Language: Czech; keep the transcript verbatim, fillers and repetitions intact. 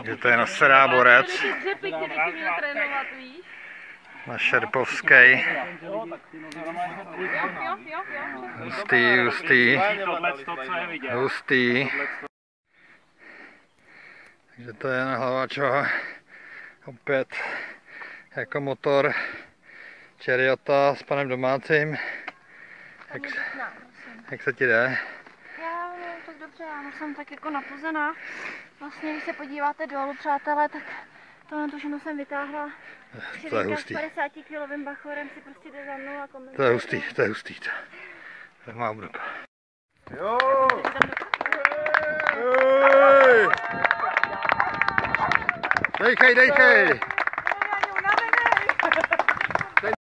že to je nasrá borec. Na Šerpovský. Hustý, hustý. Hustý. Takže to je na Hlaváčova. Opět jako motor Chariota s panem domácím. Jak, jak se ti jde? Já no, tak dobře, já jsem tak jako napuzená. Vlastně, když se podíváte dolů, přátelé, tak tohle všechno jsem vytáhla. To je hustý. S padesátikilovým bachorem si prostě jde za mnou a komentuje. To je hustý, to je hustý. To má obdob. Jo! Dejchej, dejchej!